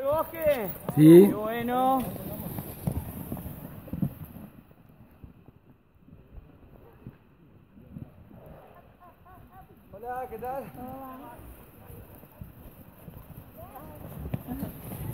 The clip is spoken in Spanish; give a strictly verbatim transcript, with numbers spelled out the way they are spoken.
bosque? Sí. Qué bueno. Hola, ¿qué tal? Hola.